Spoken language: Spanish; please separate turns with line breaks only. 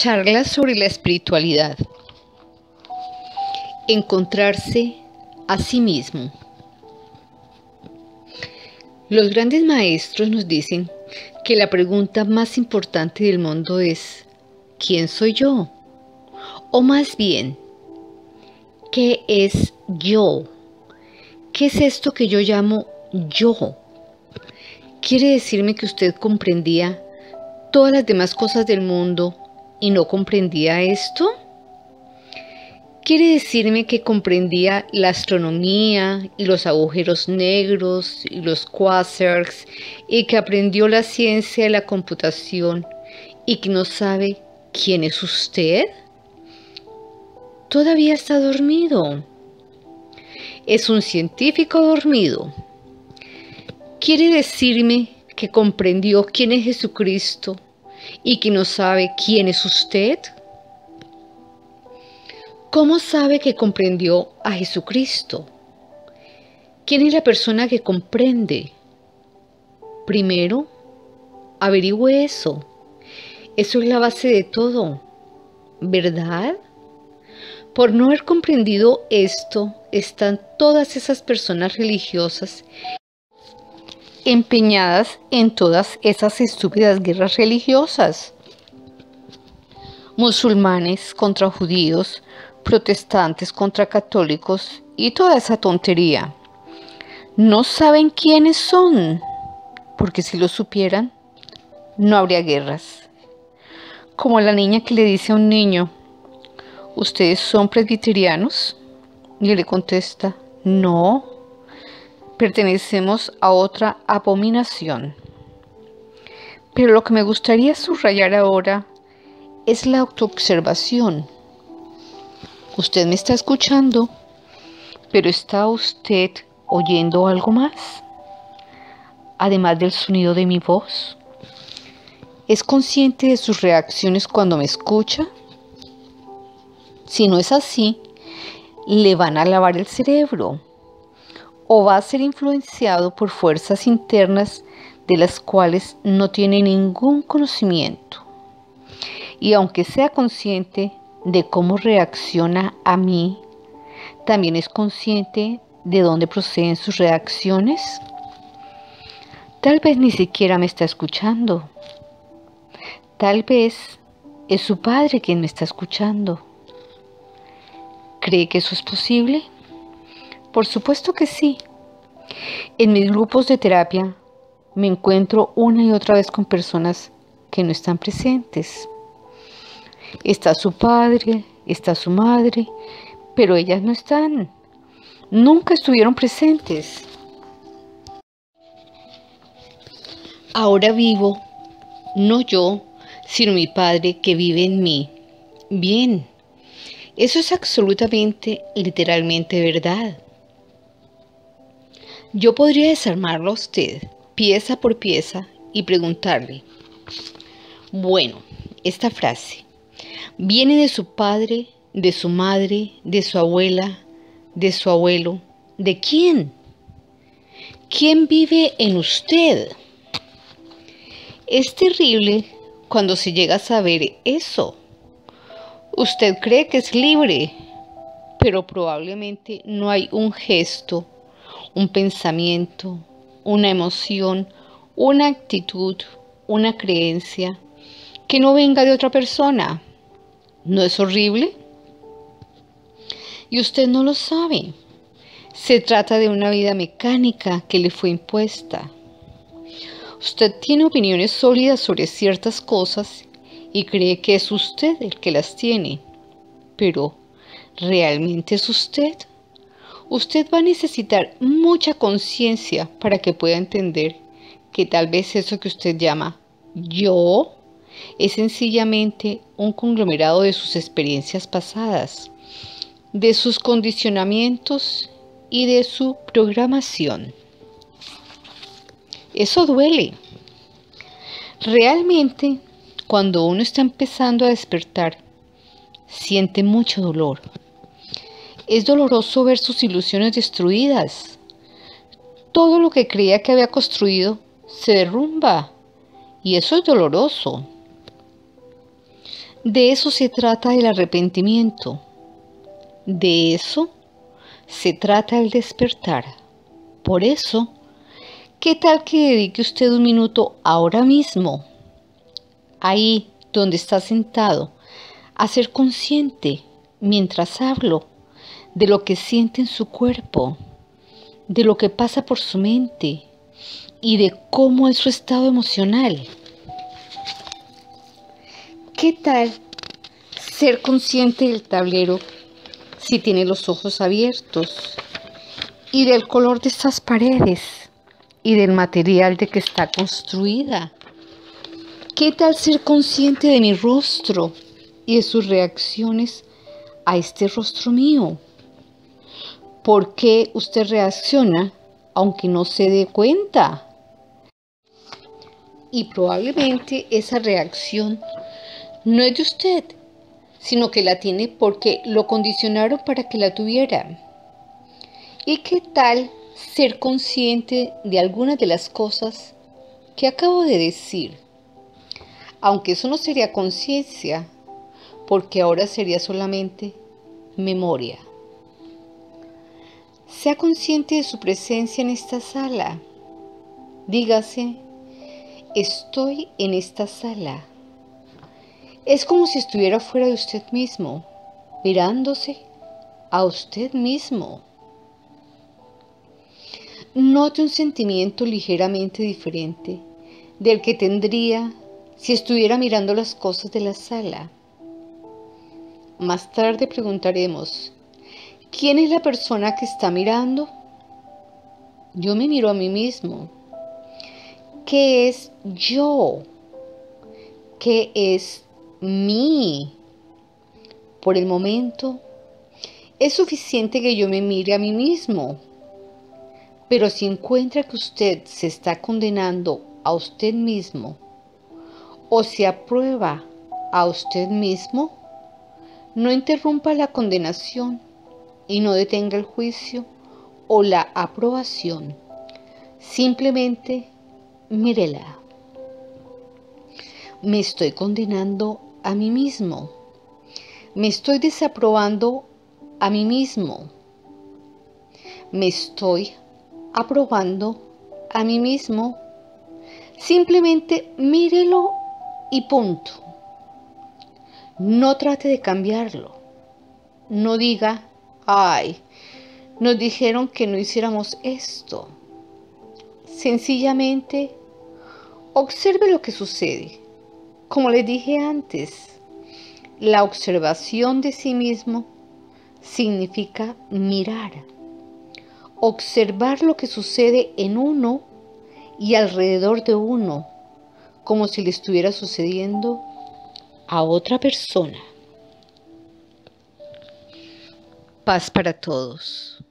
Charlas sobre la espiritualidad. Encontrarse a sí mismo. Los grandes maestros nos dicen que la pregunta más importante del mundo es ¿quién soy yo? O más bien, ¿qué es yo? ¿Qué es esto que yo llamo yo? ¿Quiere decirme que usted comprendía todas las demás cosas del mundo y no comprendía esto? ¿Quiere decirme que comprendía la astronomía y los agujeros negros y los quasars y que aprendió la ciencia de la computación y que no sabe quién es usted? Todavía está dormido. Es un científico dormido. ¿Quiere decirme que comprendió quién es Jesucristo y que no sabe quién es usted? ¿Cómo sabe que comprendió a Jesucristo? ¿Quién es la persona que comprende? Primero, averigüe eso. Eso es la base de todo, ¿verdad? Por no haber comprendido esto, están todas esas personas religiosas empeñadas en todas esas estúpidas guerras religiosas. Musulmanes contra judíos, protestantes contra católicos y toda esa tontería. No saben quiénes son, porque si lo supieran, no habría guerras. Como la niña que le dice a un niño, ¿ustedes son presbiterianos? Y él le contesta, no, pertenecemos a otra abominación. Pero lo que me gustaría subrayar ahora es la autoobservación. Usted me está escuchando, pero ¿está usted oyendo algo más? Además del sonido de mi voz. ¿Es consciente de sus reacciones cuando me escucha? Si no es así, le van a lavar el cerebro o va a ser influenciado por fuerzas internas de las cuales no tiene ningún conocimiento. Y aunque sea consciente de cómo reacciona a mí, ¿también es consciente de dónde proceden sus reacciones? Tal vez ni siquiera me está escuchando. Tal vez es su padre quien me está escuchando. ¿Cree que eso es posible? Por supuesto que sí. En mis grupos de terapia me encuentro una y otra vez con personas que no están presentes. Está su padre, está su madre, pero ellas no están. Nunca estuvieron presentes. Ahora vivo, no yo, sino mi padre que vive en mí. Bien, eso es absolutamente, literalmente verdad. Yo podría desarmarlo a usted, pieza por pieza, y preguntarle, bueno, esta frase, ¿viene de su padre, de su madre, de su abuela, de su abuelo? ¿De quién? ¿Quién vive en usted? Es terrible cuando se llega a saber eso. Usted cree que es libre, pero probablemente no hay un gesto, un pensamiento, una emoción, una actitud, una creencia que no venga de otra persona. ¿No es horrible? Y usted no lo sabe. Se trata de una vida mecánica que le fue impuesta. Usted tiene opiniones sólidas sobre ciertas cosas y cree que es usted el que las tiene. Pero, ¿realmente es usted? Usted va a necesitar mucha conciencia para que pueda entender que tal vez eso que usted llama yo es sencillamente un conglomerado de sus experiencias pasadas, de sus condicionamientos y de su programación. Eso duele. Realmente, cuando uno está empezando a despertar, siente mucho dolor. Es doloroso ver sus ilusiones destruidas. Todo lo que creía que había construido se derrumba y eso es doloroso. De eso se trata el arrepentimiento. De eso se trata el despertar. Por eso, ¿qué tal que dedique usted un minuto ahora mismo, ahí donde está sentado, a ser consciente, mientras hablo, de lo que siente en su cuerpo, de lo que pasa por su mente y de cómo es su estado emocional? ¿Qué tal ser consciente del tablero si tiene los ojos abiertos y del color de estas paredes y del material de que está construida? ¿Qué tal ser consciente de mi rostro y de sus reacciones a este rostro mío? ¿Por qué usted reacciona aunque no se dé cuenta? Y probablemente esa reacción no es de usted, sino que la tiene porque lo condicionaron para que la tuviera. ¿Y qué tal ser consciente de algunas de las cosas que acabo de decir? Aunque eso no sería conciencia, porque ahora sería solamente memoria. Sea consciente de su presencia en esta sala. Dígase, estoy en esta sala. Es como si estuviera fuera de usted mismo, mirándose a usted mismo. Note un sentimiento ligeramente diferente del que tendría si estuviera mirando las cosas de la sala. Más tarde preguntaremos, ¿quién es la persona que está mirando? Yo me miro a mí mismo. ¿Qué es yo? ¿Qué es mí? Por el momento, es suficiente que yo me mire a mí mismo. Pero si encuentra que usted se está condenando a usted mismo o se aprueba a usted mismo, no interrumpa la condenación y no detenga el juicio o la aprobación. Simplemente mírela. Me estoy condenando a mí mismo. Me estoy desaprobando a mí mismo. Me estoy aprobando a mí mismo. Simplemente mírelo y punto. No trate de cambiarlo. No diga, ay, nos dijeron que no hiciéramos esto. Sencillamente observe lo que sucede. Como les dije antes, la observación de sí mismo significa mirar. Observar lo que sucede en uno y alrededor de uno, como si le estuviera sucediendo a otra persona. Paz para todos.